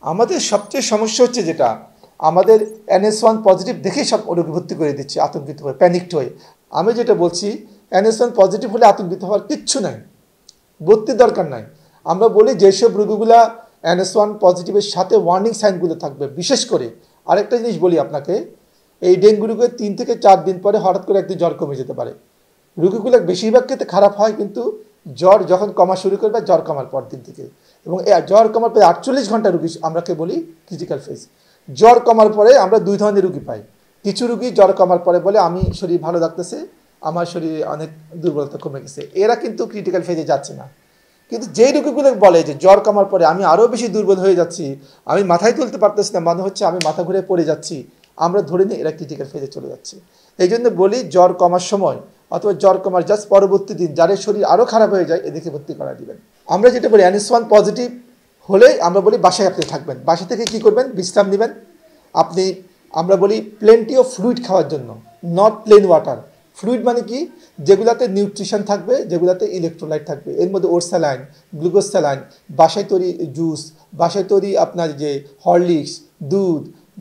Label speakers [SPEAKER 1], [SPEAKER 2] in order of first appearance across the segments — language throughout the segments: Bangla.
[SPEAKER 1] আমাদের সবচেয়ে সমস্যা হচ্ছে যেটা আমাদের NS1 পজিটিভ দেখেই সব রোগী ভর্তি করে দিচ্ছে আতঙ্কিত হয়ে, প্যানিকড হয়ে। আমি যেটা বলছি, NS1 পজিটিভ হলে আতঙ্কিত হওয়ার কিচ্ছু নাই, ভর্তির দরকার নাই। আমরা বলি যেসব রোগীগুলা NS1 পজিটিভের সাথে ওয়ার্নিং সাইনগুলো থাকবে, বিশেষ করে আরেকটা জিনিস বলি আপনাকে, এই ডেঙ্গু রোগের 3 থেকে 4 দিন পরে হঠাৎ করে একদিন জ্বর কমে যেতে পারে। রোগীগুলো বেশিরভাগ ক্ষেত্রে খারাপ হয় কিন্তু জ্বর যখন কমা শুরু করবে, জ্বর কমার পর দিন থেকে, এবং জ্বর কমার পরে 48 ঘন্টা রোগী আমরাকে বলি ক্রিটিক্যাল ফেজ। জ্বর কমার পরে আমরা 2 ধরনের রোগী পাই। কিছু রোগী জ্বর কমার পরে বলে আমি শরীর ভালো লাগতেছে, আমার শরীরে অনেক দুর্বলতা কমে গেছে, এরা কিন্তু ক্রিটিক্যাল ফেজে যাচ্ছে না। কিন্তু যেই রোগীগুলো বলে যে জ্বর কমার পরে আমি আরও বেশি দুর্বল হয়ে যাচ্ছি, আমি মাথায় তুলতে পারতেছি না, মনে হচ্ছে আমি মাথা ঘুরে পড়ে যাচ্ছি, আমরা ধরে নিই এরা ক্রিটিক্যাল ফেজে চলে যাচ্ছে। এই জন্য বলি জ্বর কমার সময় অথবা জ্বর কমার জাস্ট পরবর্তী দিন যাদের শরীর আরও খারাপ হয়ে যায় এদিকে ভর্তি করা দিবেন। আমরা যেটা বলি NS1 পজিটিভ হলে আমরা বলি বাসায় আপনি থাকবেন, বাসা থেকে কি করবেন, বিশ্রাম নেবেন। আপনি আমরা বলি প্লেন্টি অফ ফ্লুইড খাওয়ার জন্য, নট প্লেন ওয়াটার। ফ্লুইড মানে কি, যেগুলাতে নিউট্রিশন থাকবে, যেগুলাতে ইলেকট্রোলাইট থাকবে, এর মধ্যে ওটস স্যালাইন, গ্লুকোজ স্যালাইন, বাসায় তৈরি জুস, বাসায় তৈরি আপনার যে হরলিক্স, দুধ,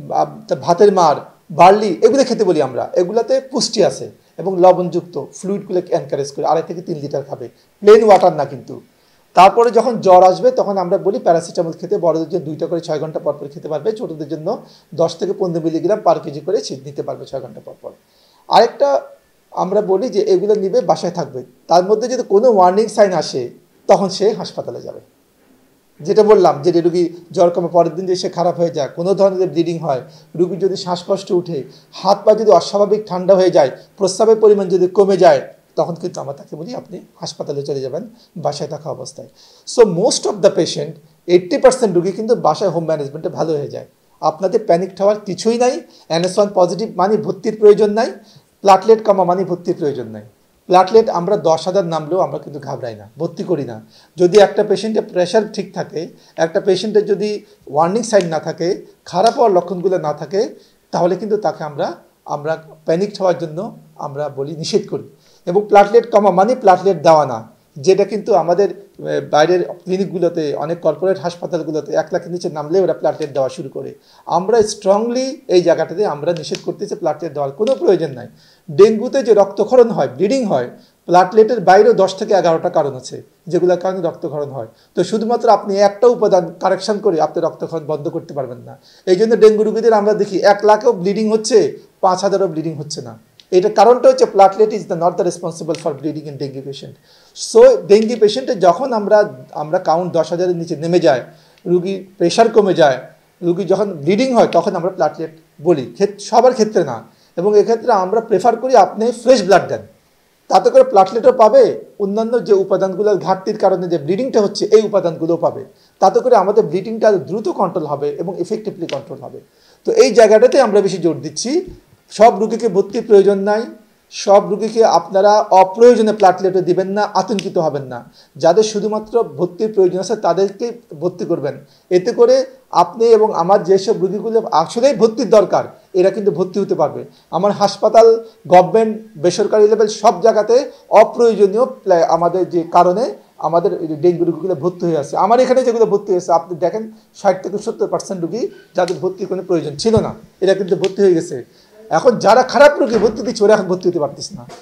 [SPEAKER 1] ভাতের মার, বার্লি, এগুলো খেতে বলি আমরা। এগুলাতে পুষ্টি আছে এবং লবণযুক্ত ফ্লুইডগুলোকে এনকারেজ করে 2.5 থেকে 3 লিটার খাবে, প্লেন ওয়াটার না কিন্তু। তারপরে যখন জ্বর আসবে তখন আমরা বলি প্যারাসিটামল খেতে, বড়দের জন্য 2টা করে 6 ঘন্টা পর পর খেতে পারবে, ছোটদের জন্য 10 থেকে 15 মিলিগ্রাম পার কেজি করে নিতে পারবে 6 ঘন্টা পর পর। আরেকটা আমরা বলি যে এগুলো নিবে, বাসায় থাকবে, তার মধ্যে যদি কোনো ওয়ার্নিং সাইন আসে তখন সে হাসপাতালে যাবে। যেটা বললাম যে রুগী জ্বর কমে পরের দিন যে সে খারাপ হয়ে যায়, কোনো ধরনের ব্লিডিং হয়, রুগীর যদি শ্বাসকষ্ট উঠে, হাত পা যদি অস্বাভাবিক ঠান্ডা হয়ে যায়, প্রস্রাবের পরিমাণ যদি কমে যায়, তখন কিন্তু আমরা তাকে বলি আপনি হাসপাতালে চলে যাবেন বাসায় থাকা অবস্থায়। So most of the patient, 80% রুগী কিন্তু বাসায় হোম ম্যানেজমেন্টে ভালো হয়ে যায়। আপনাদের প্যানিক হওয়ার কিছুই নাই। NS1 পজিটিভ মানে ভর্তির প্রয়োজন নাই, প্লাটলেট কমা মানে ভর্তির প্রয়োজন নাই। প্লাটলেট আমরা 10,000 নামলেও আমরা কিন্তু ঘাবড়াই না, ভর্তি করি না। যদি একটা পেশেন্টের প্রেশার ঠিক থাকে, একটা পেশেন্টের যদি ওয়ার্নিং সাইন না থাকে, খারাপ হওয়ার লক্ষণগুলো না থাকে, তাহলে কিন্তু তাকে আমরা প্যানিক হওয়ার জন্য আমরা বলি নিষেধ করি। এবং প্লাটলেট কমা মানে প্লাটলেট দেওয়া না, যেটা কিন্তু আমাদের বাইরের ক্লিনিকগুলোতে, অনেক কর্পোরেট হাসপাতালগুলোতে 1 লাখের নিচে নামলে ওরা প্লাটলেট দেওয়া শুরু করে। আমরা স্ট্রংলি এই জায়গাটাতে আমরা নিষেধ করতেছি, প্লাটলেট দেওয়ার কোনো প্রয়োজন নাই। ডেঙ্গুতে যে রক্তক্ষরণ হয়, ব্লিডিং হয়, প্লাটলেটের বাইরেও 10 থেকে 11টা কারণ আছে যেগুলোর কারণে রক্তক্ষরণ হয়। তো শুধুমাত্র আপনি একটা উপাদান কারেকশন করে আপনি রক্তক্ষরণ বন্ধ করতে পারবেন না। এই জন্য ডেঙ্গু রোগীদের আমরা দেখি 1 লাখেও ব্লিডিং হচ্ছে, 5,000ও ব্লিডিং হচ্ছে না। এটার কারণটা হচ্ছে platelet is not the responsible for bleeding in dengue patient. So dengue পেশেন্টে যখন আমরা কাউন্ট 10,000-এর নিচে নেমে যায়, রুগীর প্রেশার কমে যায়, রুগী যখন ব্লিডিং হয়, তখন আমরা প্লাটলেট বলি, সবার ক্ষেত্রে না। এবং এক্ষেত্রে আমরা প্রেফার করি আপনি ফ্রেশ ব্লাড দেন, তাতে করে প্লাটলেটও পাবে, অন্যান্য যে উপাদানগুলোর ঘাটতির কারণে যে ব্লিডিংটা হচ্ছে এই উপাদানগুলোও পাবে, তাতে করে আমাদের ব্লিডিংটা দ্রুত কন্ট্রোল হবে এবং এফেক্টিভলি কন্ট্রোল হবে। তো এই জায়গাটাতে আমরা বেশি জোর দিচ্ছি। সব রুগীকে ভর্তির প্রয়োজন নাই, সব রুগীকে আপনারা অপ্রয়োজনে প্লাটলেটও দিবেন না, আতঙ্কিত হবেন না। যাদের শুধুমাত্র ভর্তির প্রয়োজন আছে তাদেরকেই ভর্তি করবেন। এতে করে আপনি এবং আমার যেসব রুগীগুলো আসলেই ভর্তির দরকার, এরা কিন্তু ভর্তি হতে পারবে। আমার হাসপাতাল, গভর্নমেন্ট, বেসরকারি লেভেল সব জায়গাতে অপ্রয়োজনীয় আমাদের যে কারণে আমাদের ডেঙ্গু রোগীগুলো ভর্তি হয়ে আছে। আমার এখানে যেগুলো ভর্তি হয়েছে আপনি দেখেন, 60 থেকে 70% রোগী যাদের ভর্তির কোনো প্রয়োজন ছিল না, এরা কিন্তু ভর্তি হয়ে গেছে। এখন যারা খারাপ রোগী ভর্তি দিচ্ছে, ওরা এখন ভর্তি হতে পারতেছে না।